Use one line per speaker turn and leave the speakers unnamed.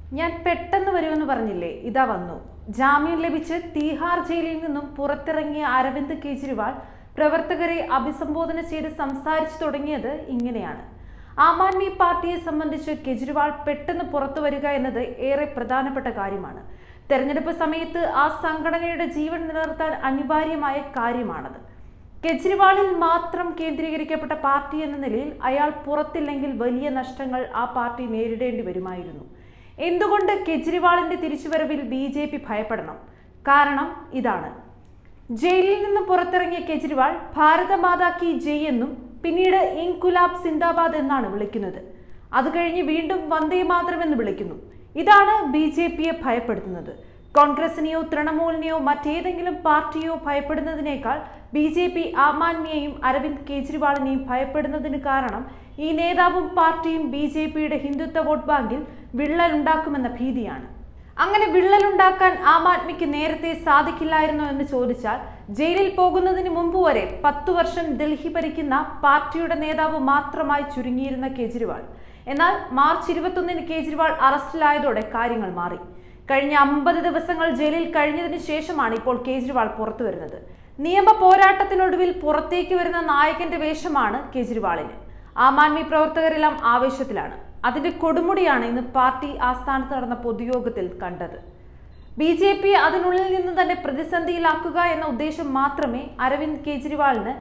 ഞാൻ പെട്ടെന്ന് വരുമെന്ന് പറഞ്ഞില്ലേ, ഇതാ വന്നു. ജാമ്യം ലഭിച്ച് തീഹാർ ജയിലിൽ നിന്നും പുറത്തിറങ്ങിയ അരവിന്ദ് കെജ്രിവാൾ പ്രവർത്തകരെ അഭിസംബോധന ചെയ്ത് സംസാരിച്ചു തുടങ്ങിയത് ഇങ്ങനെയാണ്. ആം ആദ്മി പാർട്ടിയെ സംബന്ധിച്ച് കെജ്രിവാൾ പെട്ടെന്ന് പുറത്തു വരിക എന്നത് ഏറെ പ്രധാനപ്പെട്ട കാര്യമാണ്. തെരഞ്ഞെടുപ്പ് സമയത്ത് ആ സംഘടനയുടെ ജീവൻ നിലനിർത്താൻ അനിവാര്യമായ കാര്യമാണത്. കെജ്രിവാളിൽ മാത്രം കേന്ദ്രീകരിക്കപ്പെട്ട പാർട്ടി എന്ന നിലയിൽ അയാൾ പുറത്തില്ലെങ്കിൽ വലിയ നഷ്ടങ്ങൾ ആ പാർട്ടി നേരിടേണ്ടി വരുമായിരുന്നു. എന്തുകൊണ്ട് കെജ്രിവാളിന്റെ തിരിച്ചുവരവിൽ BJP ഭയപ്പെടണം? കാരണം ഇതാണ്. ജയിലിൽ നിന്ന് പുറത്തിറങ്ങിയ കെജ്രിവാൾ ഭാരത മാതാ കി ജയ് എന്നും പിന്നീട് ഇൻകുലാബ് സിന്ദാബാദ് എന്നാണ് വിളിക്കുന്നത്. അത് കഴിഞ്ഞ് വീണ്ടും വന്ദേ മാതരം എന്ന് വിളിക്കുന്നു. ഇതാണ് BJPയെ ഭയപ്പെടുത്തുന്നത്. കോൺഗ്രസിനെയോ തൃണമൂലിനെയോ മറ്റേതെങ്കിലും പാർട്ടിയോ ഭയപ്പെടുന്നതിനേക്കാൾ BJP ആം ആദ്മിയെയും അരവിന്ദ് കെജ്രിവാളിനെയും ഭയപ്പെടുന്നതിന് കാരണം ഈ നേതാവും പാർട്ടിയും BJPയുടെ ഹിന്ദുത്വ വോട്ട് ബാങ്കിൽ വിള്ളലുണ്ടാക്കുമെന്ന ഭീതിയാണ്. അങ്ങനെ വിള്ളലുണ്ടാക്കാൻ ആം ആദ്മിക്ക് നേരത്തെ സാധിക്കില്ലായിരുന്നോ എന്ന് ചോദിച്ചാൽ, ജയിലിൽ പോകുന്നതിന് മുമ്പ് വരെ 10 വർഷം ഡൽഹി ഭരിക്കുന്ന പാർട്ടിയുടെ നേതാവ് മാത്രമായി ചുരുങ്ങിയിരുന്ന കെജ്രിവാൾ, എന്നാൽ മാർച്ച് 21-ന് കെജ്രിവാൾ അറസ്റ്റിലായതോടെ കാര്യങ്ങൾ മാറി. കഴിഞ്ഞ 50 ദിവസങ്ങൾ ജയിലിൽ കഴിഞ്ഞതിന് ശേഷമാണ് ഇപ്പോൾ കെജ്രിവാൾ പുറത്തു വരുന്നത്. നിയമ പോരാട്ടത്തിനൊടുവിൽ പുറത്തേക്ക് വരുന്ന നായകന്റെ വേഷമാണ് കെജ്രിവാളിന്. ആം ആദ്മി പ്രവർത്തകരെല്ലാം ആവേശത്തിലാണ്. അതിന്റെ കൊടുമുടിയാണ് ഇന്ന് പാർട്ടി ആസ്ഥാനത്ത് നടന്ന പൊതുയോഗത്തിൽ കണ്ടത്. BJP അതിനുള്ളിൽ നിന്ന് തന്നെ പ്രതിസന്ധിയിലാക്കുക എന്ന ഉദ്ദേശം മാത്രമേ അരവിന്ദ് കെജ്രിവാളിന്